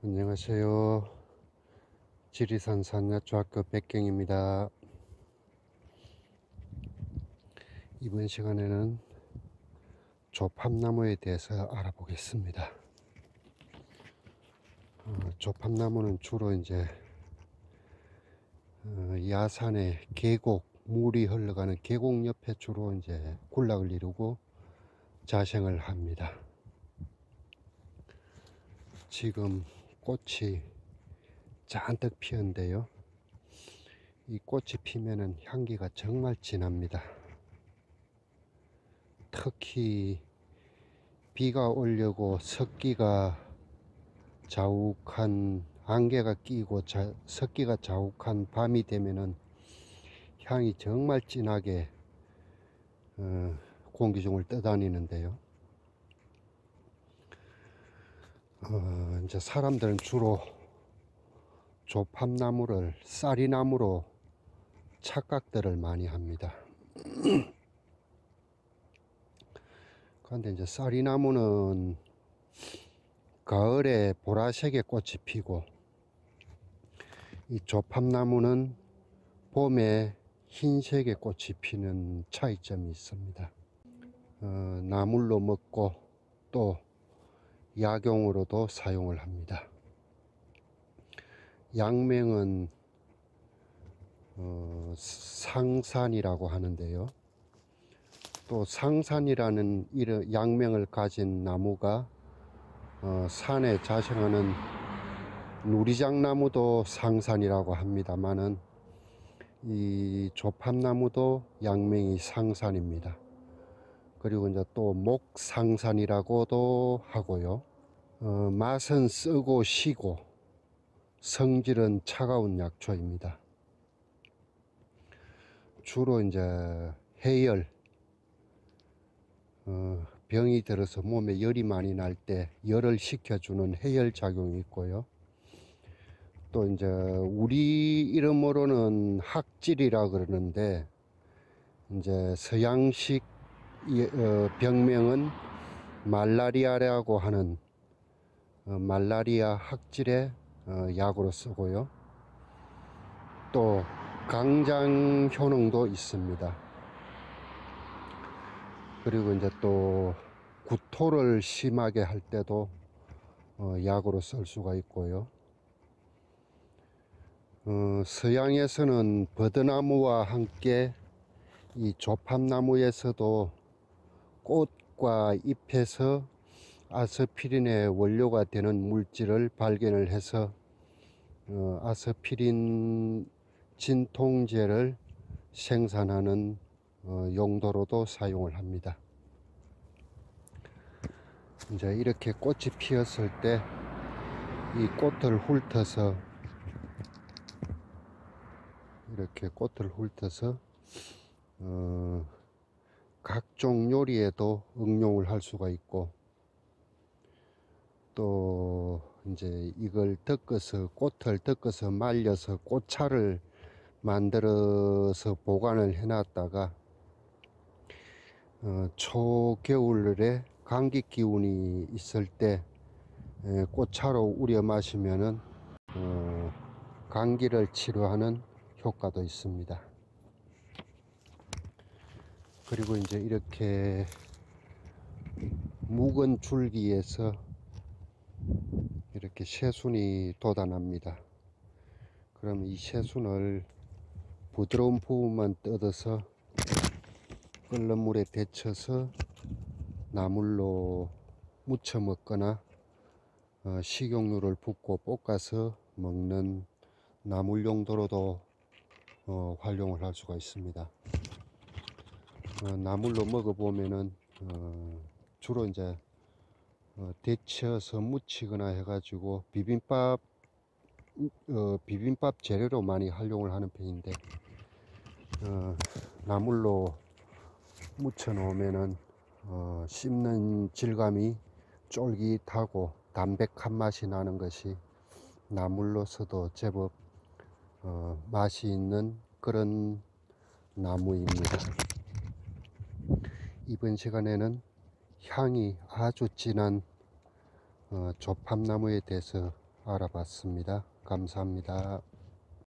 안녕하세요. 지리산 산야초학교 백경입니다. 이번 시간에는 조팝나무에 대해서 알아보겠습니다. 조팝나무는 주로 이제 야산의 계곡, 물이 흘러가는 계곡 옆에 주로 이제 군락을 이루고 자생을 합니다. 지금 꽃이 잔뜩 피었는데요. 이 꽃이 피면은 향기가 정말 진합니다. 특히 비가 오려고 석기가 자욱한 안개가 끼고 석기가 자욱한 밤이 되면은 향이 정말 진하게 공기 중을 떠다니는데요. 이제 사람들은 주로 조팝나무를 쌀이나무로 착각들을 많이 합니다. 그런데 이제 쌀이나무는 가을에 보라색의 꽃이 피고, 이 조팝나무는 봄에 흰색의 꽃이 피는 차이점이 있습니다. 나물로 먹고 또 약용으로도 사용을 합니다. 약명은 상산이라고 하는데요. 또 상산이라는 이런 약명을 가진 나무가 산에 자생하는 누리장나무도 상산이라고 합니다만은 이 조팝나무도 약명이 상산입니다. 그리고 이제 또 목상산이라고도 하고요. 맛은 쓰고 시고 성질은 차가운 약초입니다. 주로 이제 해열, 병이 들어서 몸에 열이 많이 날 때 열을 식혀주는 해열 작용이 있고요. 또 이제 우리 이름으로는 학질이라 그러는데, 이제 서양식 병명은 말라리아라고 하는 말라리아 학질의 약으로 쓰고요. 또 강장 효능도 있습니다. 그리고 이제 또 구토를 심하게 할 때도 약으로 쓸 수가 있고요. 서양에서는 버드나무와 함께 이 조팝나무에서도 꽃과 잎에서 아스피린의 원료가 되는 물질을 발견을 해서 아스피린 진통제를 생산하는 용도로도 사용을 합니다. 이제 이렇게 꽃이 피었을 때 이 꽃을 훑어서 이렇게 꽃을 훑어서 각종 요리에도 응용을 할 수가 있고, 또 이제 이걸 덮어서 꽃을 덮어서 말려서 꽃차를 만들어서 보관을 해놨다가 초겨울에 감기 기운이 있을 때 꽃차로 우려 마시면은 감기를 치료하는 효과도 있습니다. 그리고 이제 이렇게 묵은 줄기에서 이렇게 새순이 돋아납니다. 그럼 이 새순을 부드러운 부분만 뜯어서 끓는 물에 데쳐서 나물로 무쳐 먹거나 식용유를 붓고 볶아서 먹는 나물 용도로도 활용을 할 수가 있습니다. 나물로 먹어보면은 주로 이제 데쳐서 무치거나 해가지고 비빔밥 재료로 많이 활용을 하는 편인데, 나물로 무쳐 놓으면은 씹는 질감이 쫄깃하고 담백한 맛이 나는 것이 나물로서도 제법 맛이 있는 그런 나무입니다. 이번 시간에는 향이 아주 진한 조팝나무에 대해서 알아봤습니다. 감사합니다.